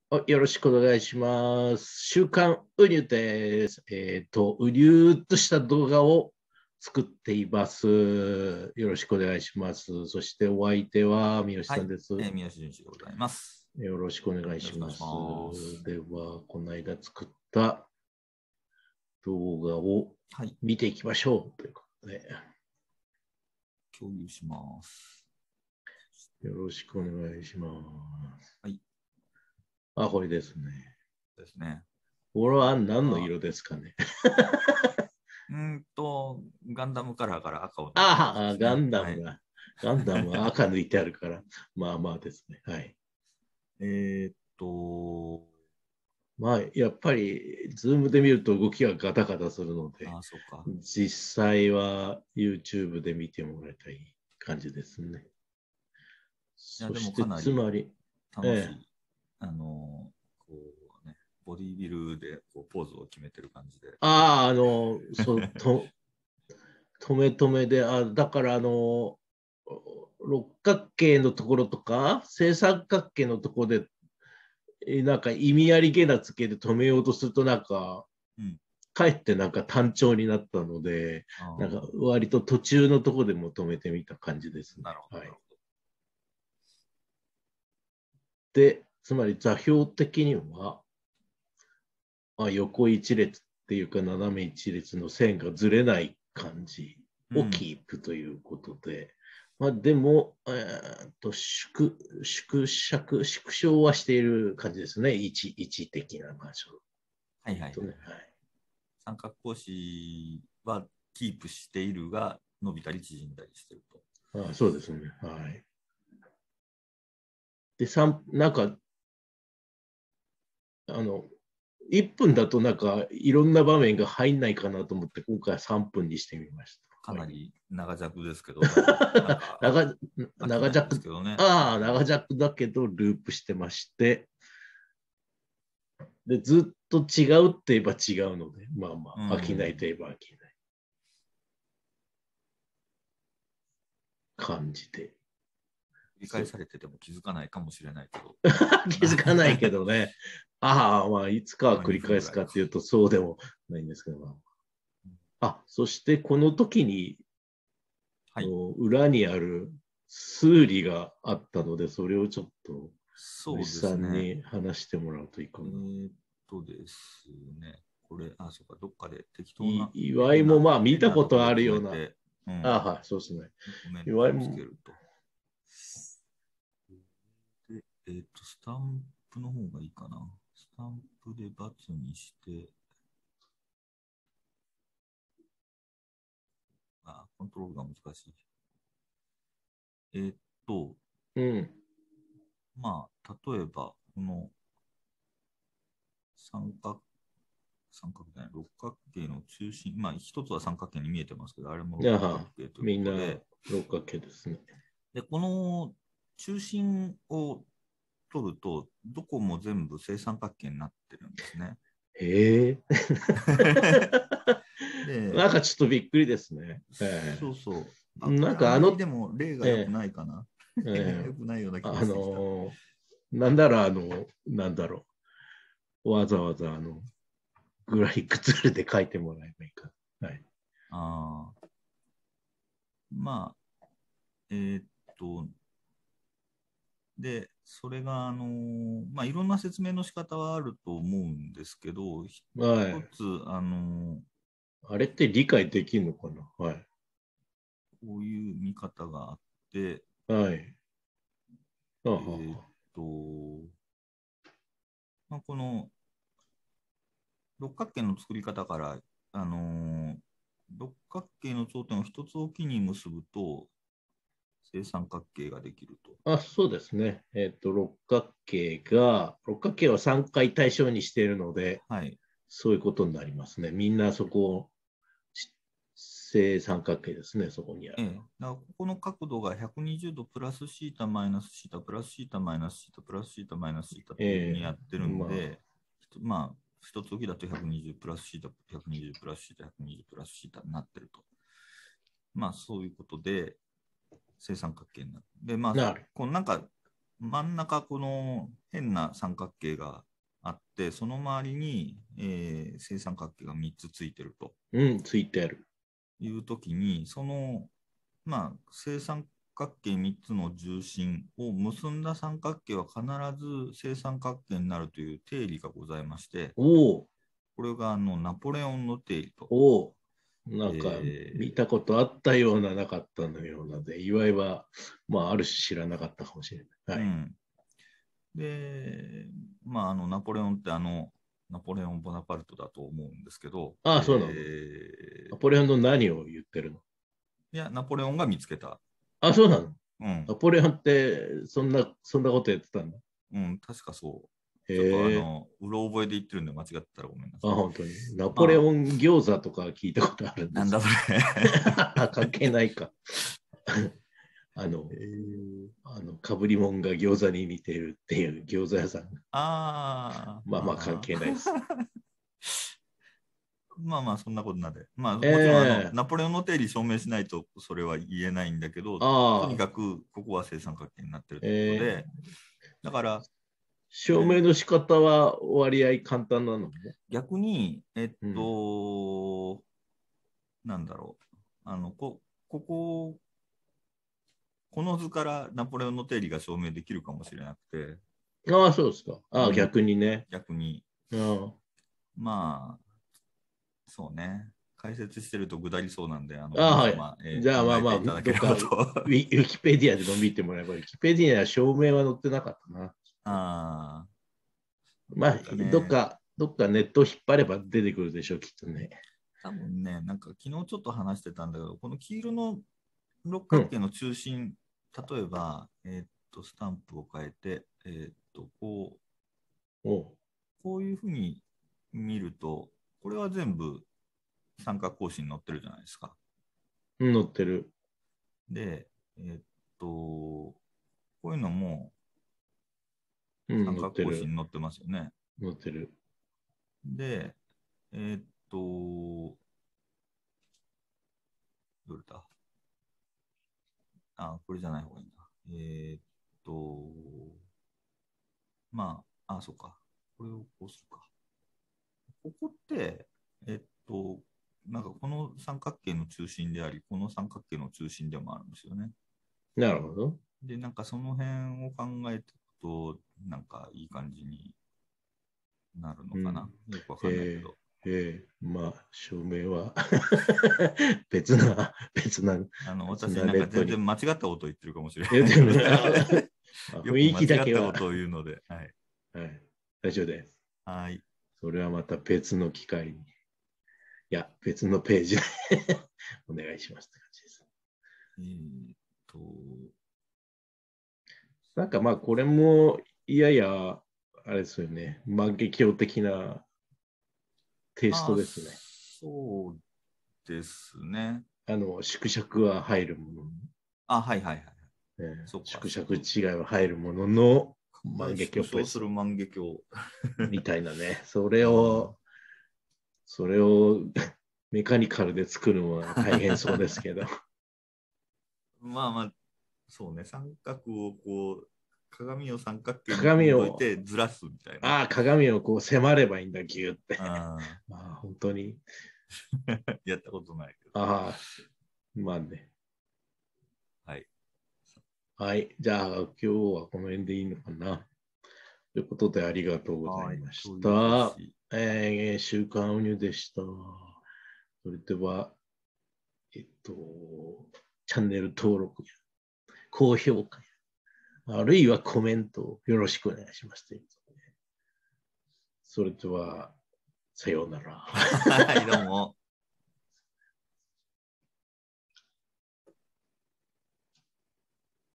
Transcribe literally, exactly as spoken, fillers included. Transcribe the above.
あ、よろしくお願いします。週刊ウニュです。えっと、うにゅーっとした動画を作っています。よろしくお願いします。そしてお相手は三好はい、 さんです。 えー、宮下純一でございます。 よろしくお願いします。 よろしくお願いします。 では、この間作った動画をはい、 見ていきましょうということで、 共有します。 よろしくお願いします。 はい。 あ、これですね。 ですね。 これは何の色ですかね。 うーんと、ガンダムカラーから赤を抜いたやつああ、 ですね。 ガンダはい。 ムが、ガンダムは赤抜いてあるから、まあまあですね。はい。 えーっと、 まあ、やっぱり、ズームで見ると動きがガタガタするので、 あ、そうか。 実際は YouTube で見てもらいたい感じですね。 いや、でもそして、 かなりつまり、ええ、 楽しい。あの、こうね、ボディビルでこうポーズを決めてる感じで。 ああ、あの、そう、と、止め止めで、あ、だからあの、六角形のところとか、正三角形のところで、なんか意味ありげなつけで止めようとすると、なんか、 うん。 かえってなんか単調になったので、なんかあ割と途中のところでも止めてみた感じですね。 なるほど、 はい。 なるほで、つまり座標的には、まあ、横一列っていうか斜め一列の線がずれない感じど。うをん。 キープということで、まあ、でも、えー、と縮縮尺、縮小はしている感じですね。位置、位置的な場所はいはいはい。 とね。はい。 三角格子はキープしているが、伸びたり縮んだりしてると。 ああ、そうですね。はい。で、三なんか、あの、いっぷんだとなんかいろんな場面が入んないかなと思って、今回はさんぷんにしてみました。はい、 かなり長尺ですけど、でも、なんか長飽きないです長尺、 けどね。 ああ、 うん、 長尺だけどループしてまして、で、ずっと違うって言えば違うので、まあまうあ、飽きないん、 と言えば飽きない感じで。 繰り返されてても気づかないかもしれないけど、 気づかないけどね。ああ、まあ、いつかはまあ繰り 2分ぐらいか。 返すかっていうとそうでもないんですけど、あ、そしてこの時にはい、 裏にある数理があったので、それをちょっとそうで牛さんすね。 に話してもらうといいかな。 えーっとですね、これ、あ、そうか、どっかで適当いな岩井も変な、 まあ見たこと変なとこであるような。 止めて、うああ、 ん、 はい、そうですね。 コメントをつけ岩井も、 ると。で、えーっと、スタンプの方がいいかな。スタンプで×にして、あ、コントロールが難しい。えーっと、 うん。 まあ、例えば、この三角、三角じゃない、六角形の中心、まあ、一つは三角形に見えてますけど、あれも六角ああ、 形というみんなことで、 六角形ですね。 で、この中心を取ると、どこも全部正三角形になってるんですね。 へえ。 で、 なんかちょっとびっくりですね。えそうそう。 え、 あ、これあんまりなんかあの、 でも例が良くえないかな。 え、 例がええ、 良くないような気もあしてきた。 の、なんだろう、あの、なんだろう、わざわざあの、グラフィックツールで書いてもらえばいいか。はい。 ああ、まあ、えーっと、で、それが、あのーまあ、いろんな説明の仕方はあると思うんですけど、一はい。 つ、あのーあれって理解できるのかな。はい。 こういう見方があって、 はい。あはえーっは。 と、まあ、この六角形の作り方から、あのー六角形の頂点を一つおきに結ぶと、正三角形ができると。 あ、そうですね。えっと、六角形が、六角形はさんかい対象にしているので、 はい。 そういうことになりますね。みんなそこ、正三角形ですね、そこにあるええ、だからここの角度がひゃくにじゅうどプラスシータマイナスシータプラスシータマイナスシータプラスシータマイナスシータっていうふうにやえってえ、 るんまで、まあ、一つ置きだとひゃくにじゅうプラスシータ、ひゃくにじゅうプラスシータ、ひゃくにじゅうプラスシータになってると。まあ、そういうことで、正三角形になる。で、まあ、 あ、なる。 このなんか、 真ん中この変な三角形があって、その周りに、えー、正三角形がみっつついてると。 うん、ついてある。 いうときに、その、まあ、正三角形みっつの重心を結んだ三角形は必ず正三角形になるという定理がございまして、 おお。 これがあのナポレオンの定理と。 おお。なんかえー見たことあったような、なかったのようなで、いわいは、まあ、ある種知らなかったかもしれない。はい。 うん、で、まあ、あのナポレオンってあのナポレオン・ボナパルトだと思うんですけど、 ああ、そうなの。 えーナポレオンの何を言ってるの？ いや、ナポレオンが見つけた。 あ、そうなの。 うんナ、ポレオンって、そんな、そんなことやってたんだ。 うん、確かそう。 へちょっとあえ。 の、うろ覚えで言ってるんで間違ってたらごめんなさあ、 い。 本当に。ナポレまあ、 オン餃子とか聞いたことあるんですけど。 なんだそれ。 関係ないか。あの、 えー、 あの、かぶりもんが餃子に似てるっていう餃子屋さん。 あまあまあ関あ、 係ないです。 まあまあ、そんなことなんで。まあ、もちろんあの、 ええナポレオンの定理証明しないとそれは言えないんだけど、とにああ、 かくここは正三角形になってるということで、 ええだから、 証明の仕方は割合簡単なの？ 逆に、えっうん。 と、なんだろう。あの、こ、ここ、この図からナポレオンの定理が証明できるかもしれなくて、 ああ、そうですか。ああ、 うん、 逆にね。 逆に、 うん、 まあ、そうね。解説してるとぐだりそうなんで、あのああ、はい。 皆様、えじゃあー考えまあまあ、 ていただけどっかウればと。 ィ、ウィキペディアでも見てもらえば、ウィキペディアには証明は載ってなかったな。 ああ、 まあ、 なんかね、 どっか、どっかネットを引っ張れば出てくるでしょう、きっとね。 多分ね、なんか昨日ちょっと話してたんだけど、この黄色の六うん。 角形の中心、例えば、えーっと、スタンプを変えて、えーっと、こう、 おう。 こういうふうに見ると、これは全部三角格子に載ってるじゃないですか。 うん載ってる。 で、えーっと、こういうのもうん、 三角載ってる。 格子に載ってますよね。 載ってる。 で、えーっと、どれだあ、これじゃない方がいいな。えーっと、まあ、あ、そうか。これをこうするか。ここって、えっと、なんかこの三角形の中心であり、この三角形の中心でもあるんですよね。 なるほど。 で、なんかその辺を考えていくと、なんかいい感じになるのうん。 かな。よくわかんないけえど。 ー、えー、まあ、証明は別な、別な、 あの、 別な私なんかネットに。 全然間違ったことを言ってるかもしれえ、 ないのででもね、あよく間違雰囲気だけは、 ったことを言うので、はい。 はい、大丈夫です。 はい。 それはまた別の機会に。いや、別のページでお願いしますって感じです。 えーっと、 なんかまあ、これも、いやや、あれですよね、万華鏡的なテイスあ、 トですね。 そうですね。 あの、縮尺は入るものの、 あ、はいはいはい。 えーそうか、 縮尺縮違いは入るものの、 拡大万華縮小鏡っぽいです。 する万華鏡。 みたいなね。それあを、それをメカニカルで作るのは大変そうですけど。 まあまあ、そうね、三角をこう、鏡を三角形にこうどい鏡を、 てずらすみたいな。 ああ、鏡をこう迫ればいいんだ、ギューって。 あまあ、本当に。 やったことないけど。 ああ、まあね。 はい。 はい。じゃあ、今日はこの辺でいいのかな。ということで、ありがとうござはい。 いまし共有奉た。 仕。 えー、週刊ウニュでした。それでは、えっと、チャンネル登録や高評価や、あるいはコメントをよろしくお願いします。それでは、さようなら。 はい、どうも。